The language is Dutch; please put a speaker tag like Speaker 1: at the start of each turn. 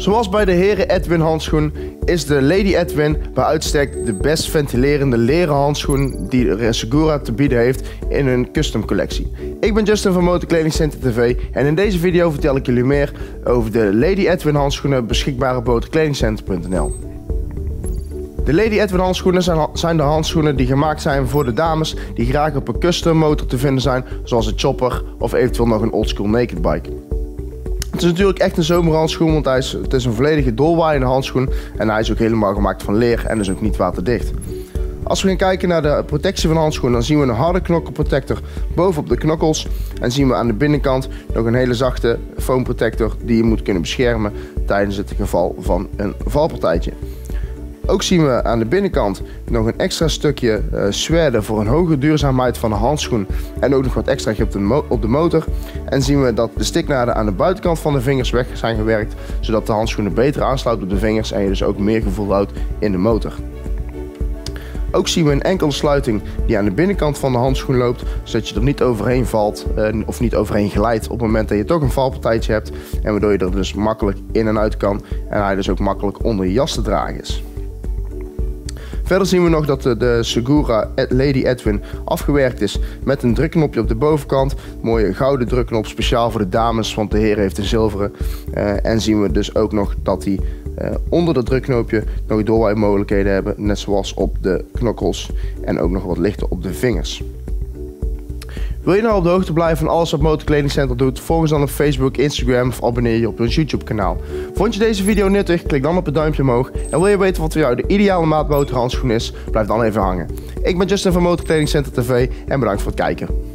Speaker 1: Zoals bij de heren Edwin handschoen is de Lady Edwin bij uitstek de best ventilerende leren handschoen die Segura te bieden heeft in hun custom collectie. Ik ben Justin van Motorkledingcenter TV en in deze video vertel ik jullie meer over de Lady Edwin handschoenen beschikbaar op motorkledingcenter.nl. De Lady Edwin handschoenen zijn de handschoenen die gemaakt zijn voor de dames die graag op een custom motor te vinden zijn, zoals een chopper of eventueel nog een oldschool naked bike. Het is natuurlijk echt een zomerhandschoen, want het is een volledige doorwaaiende handschoen en hij is ook helemaal gemaakt van leer en is ook niet waterdicht. Als we gaan kijken naar de protectie van de handschoen, dan zien we een harde knokkelprotector bovenop de knokkels en zien we aan de binnenkant nog een hele zachte foam protector die je moet kunnen beschermen tijdens het geval van een valpartijtje. Ook zien we aan de binnenkant nog een extra stukje suède voor een hogere duurzaamheid van de handschoen en ook nog wat extra op de motor. En zien we dat de stiknaden aan de buitenkant van de vingers weg zijn gewerkt, zodat de handschoenen beter aansluit op de vingers en je dus ook meer gevoel houdt in de motor. Ook zien we een enkele sluiting die aan de binnenkant van de handschoen loopt, zodat je er niet overheen valt of niet overheen glijdt op het moment dat je toch een valpartijtje hebt. En waardoor je er dus makkelijk in en uit kan en hij dus ook makkelijk onder je jas te dragen is. Verder zien we nog dat de Segura Lady Edwin afgewerkt is met een drukknopje op de bovenkant. Mooie gouden drukknop, speciaal voor de dames, want de heer heeft een zilveren. En zien we dus ook nog dat hij onder dat drukknopje nog doorwaai-mogelijkheden hebben, net zoals op de knokkels en ook nog wat lichter op de vingers. Wil je nou op de hoogte blijven van alles wat Motorkledingcenter doet? Volg ons dan op Facebook, Instagram of abonneer je op ons YouTube kanaal. Vond je deze video nuttig? Klik dan op het duimpje omhoog. En wil je weten wat voor jou de ideale maat motorhandschoen is? Blijf dan even hangen. Ik ben Justin van Motorkledingcenter TV en bedankt voor het kijken.